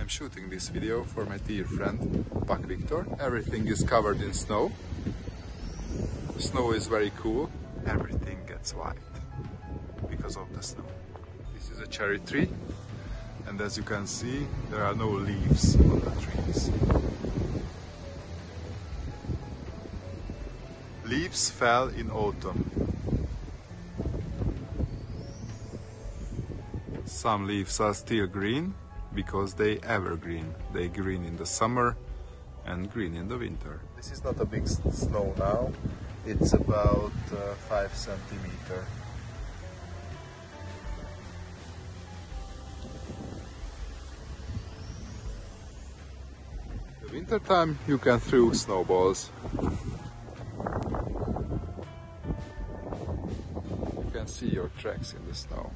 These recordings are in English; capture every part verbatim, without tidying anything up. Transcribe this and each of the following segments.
shooting this video for my dear friend Buck Victor. Everything is covered in snow. The snow is very cool. Everything gets white because of the snow. This is a cherry tree, and as you can see, there are no leaves on the trees. Leaves fell in autumn. Some leaves are still green because they evergreen. They green in the summer and green in the winter. This is not a big snow now. It's about uh, five centimeter. In the winter time you can throw snowballs. You can see your tracks in the snow.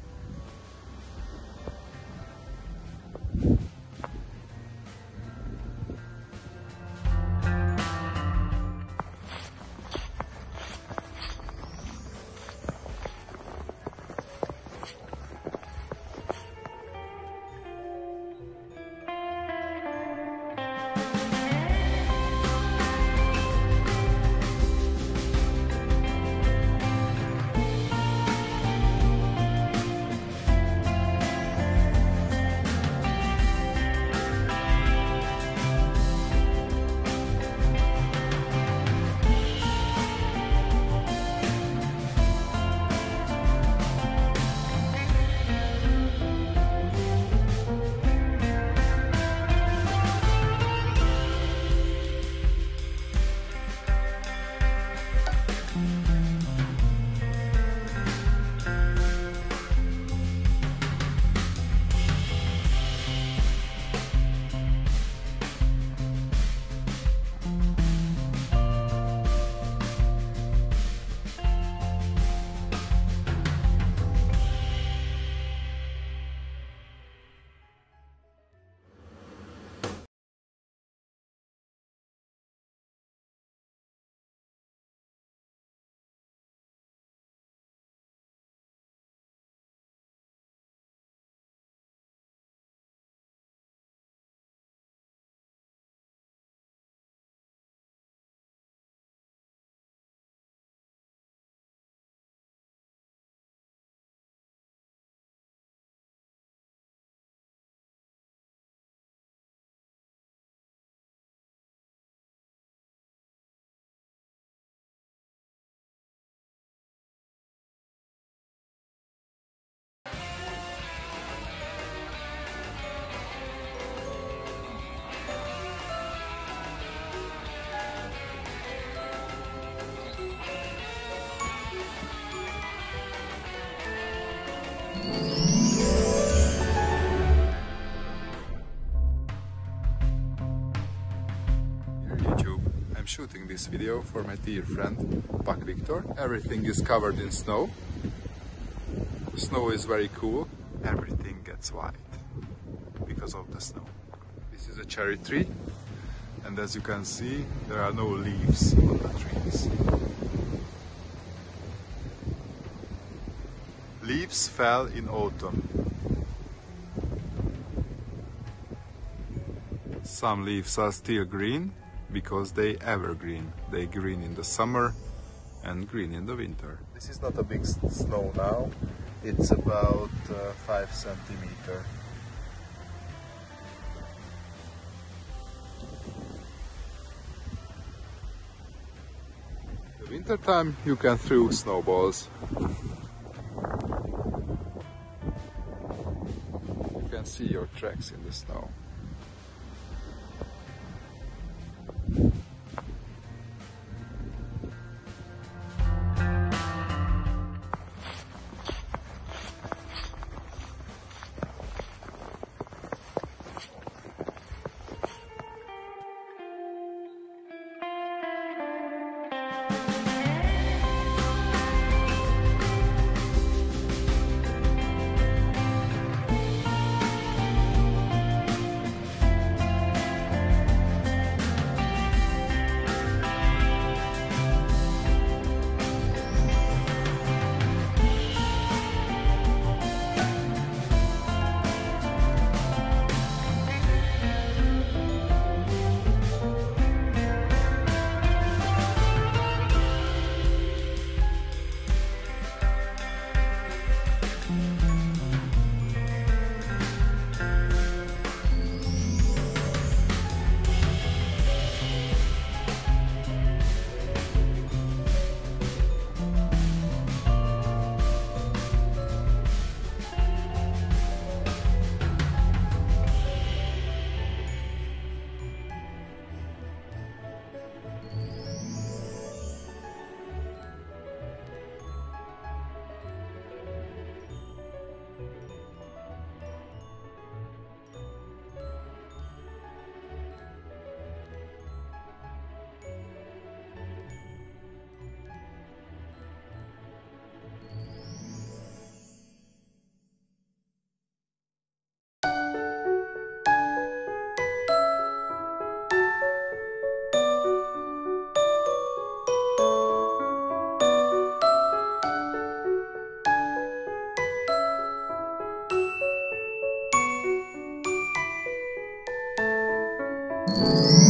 I'm shooting this video for my dear friend Buck Victor. Everything is covered in snow. The snow is very cool. Everything gets white because of the snow. This is a cherry tree, and as you can see, there are no leaves on the trees. Leaves fell in autumn. Some leaves are still green because they evergreen. They green in the summer and green in the winter. This is not a big snow now. It's about uh, five centimeter. In the winter time you can throw snowballs. You can see your tracks in the snow. Bye.